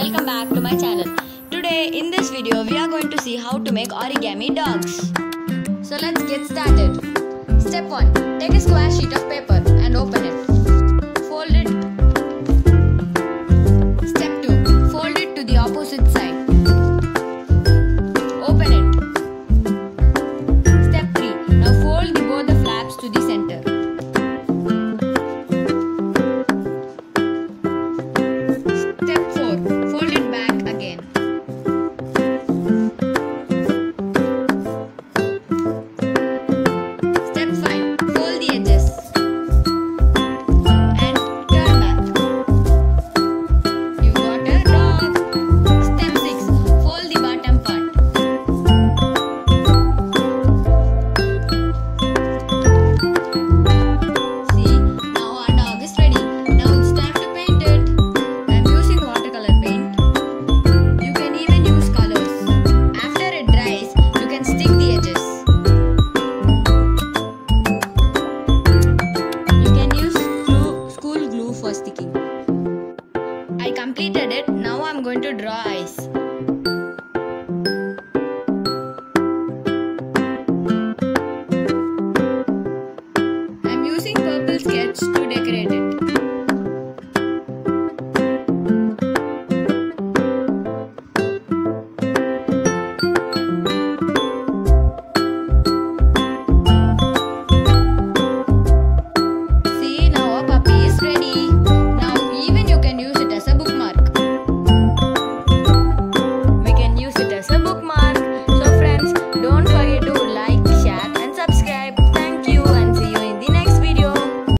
welcome back to my channel. Today in this video we are going to see how to make origami dogs. So let's get started. Step 1. Take a square sheet of paper and open it. Fold it. Step 2. Fold it to the opposite side. Open it. Step 3. Now fold both the flaps to the center. Step 4. Fold it back again. Step 5. Fold the edges and turn back. You got a dog. Step 6. Fold the bottom part. See, now our dog is ready. Now it's time to paint it. I'm using watercolor paint. You can even use colors. After it dries, you can stick the edges. You can use school glue for sticking. I completed it. Now I'm going to draw eyes.